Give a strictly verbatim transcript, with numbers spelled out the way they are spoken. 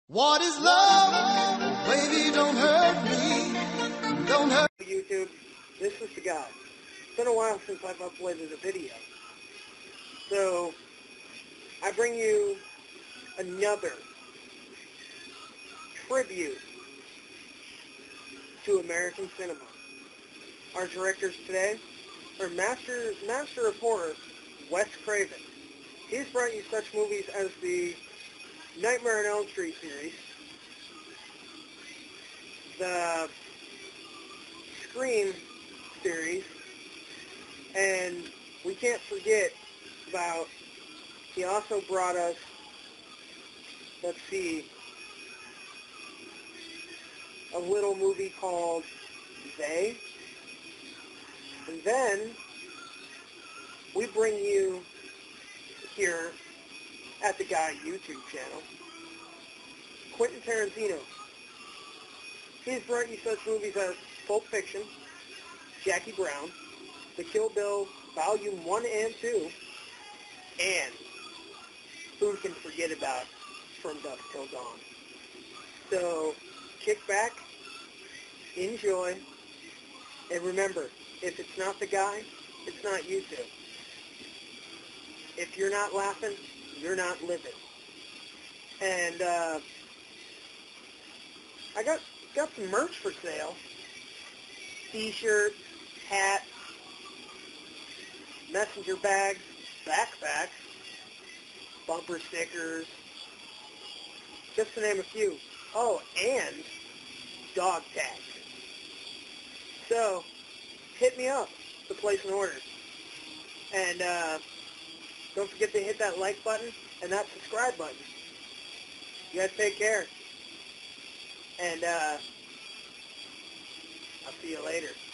What is love? Baby, don't hurt me. Don't hurt YouTube, this is the guy. It's been a while since I've uploaded a video. So, I bring you another tribute to American cinema. Our directors today are Master, Master of Horror, Wes Craven. He's brought you such movies as the Nightmare on Elm Street series, the Scream series, and we can't forget about, he also brought us, let's see, a little movie called They. And then we bring you here at the Guy YouTube channel, Quentin Tarantino. He's brought you such movies as Pulp Fiction, Jackie Brown, The Kill Bill Volume one and two, and who can forget about From Dusk Till Dawn. So, kick back, enjoy, and remember, if it's not the guy, it's not YouTube. If you're not laughing, you're not living. And uh, I got got some merch for sale. T-shirts, hats, messenger bags, backpacks, bumper stickers, just to name a few. Oh, and dog tags. So, hit me up to place an order. And uh, don't forget to hit that like button and that subscribe button. You guys take care. And uh, I'll see you later.